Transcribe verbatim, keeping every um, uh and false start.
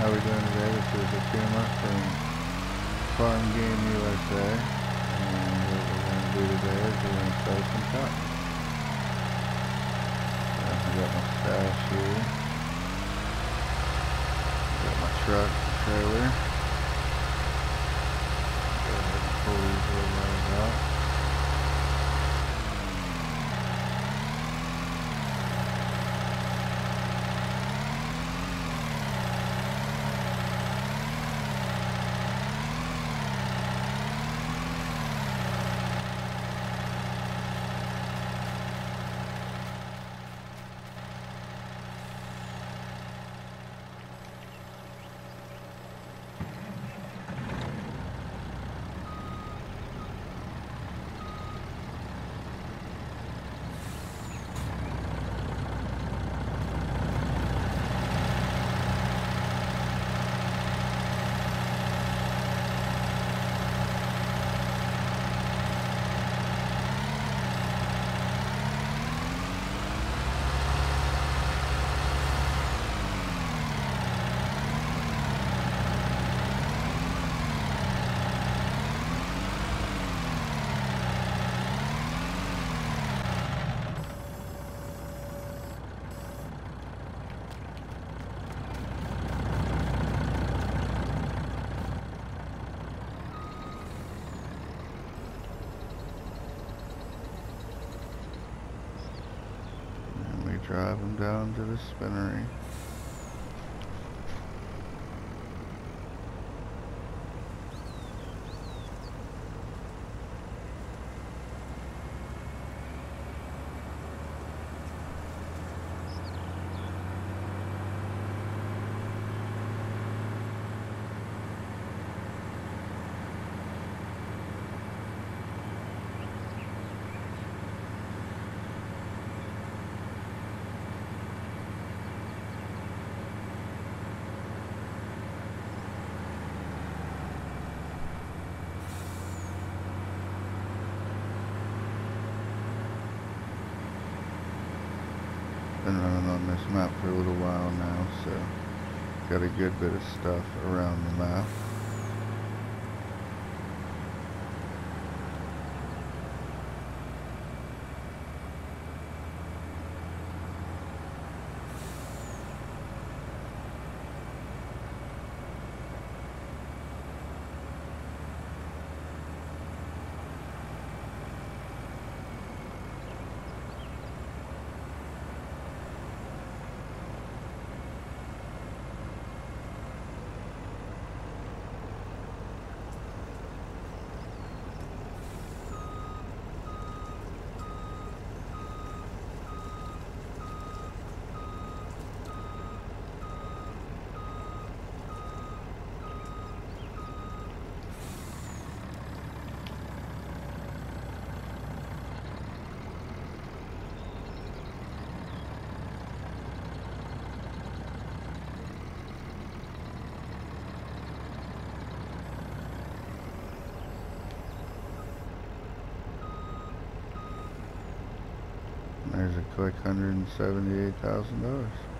How are we doing today? This is Akuma from Farm Game U S A, and what we're going to do today is we're going to start some trucks. So I got my stash here. Got my truck, trailer. Go ahead and pull these little guys out. Drive them down to the spinnery. Been running on this map for a little while now, so got a good bit of stuff around the map. There's a quick one hundred seventy-eight thousand dollars.